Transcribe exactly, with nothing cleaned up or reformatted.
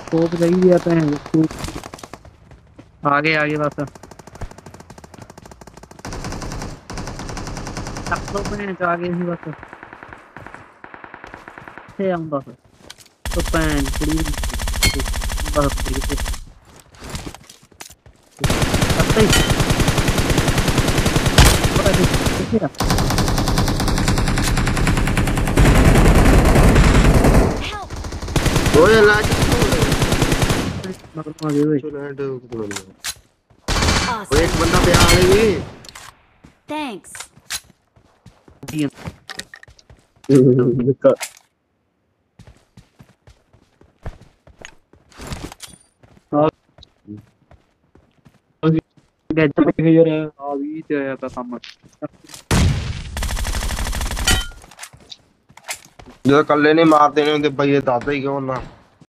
scope नहीं दिया पे आगे आगे बस तक लो पे आगे ही बस से आऊंगा फिर तो पैन पूरी बस ठीक है सही पता नहीं क्या ओए लाज मतलब आगे वे चलो हेड को लो ओए एक बंदा पे आ गई थैंक्स गैजेट है यार आ भी ते आया काम जो कल्ले नहीं मार देने होंगे भाई ये दादा ही क्यों ना